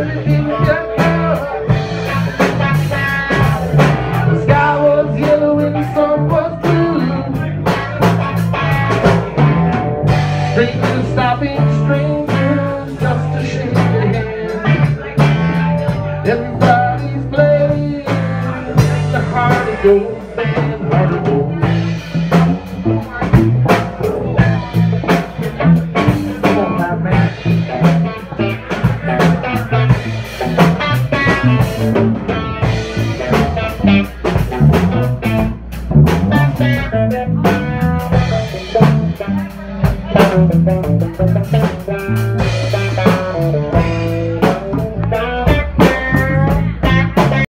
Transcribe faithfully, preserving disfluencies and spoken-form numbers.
everything got dark. The sky was yellow and the sun was blue. Strangers stopping strangers just to shake their hands. Everybody's playing the heart of gold band, heart of gold. Thank you.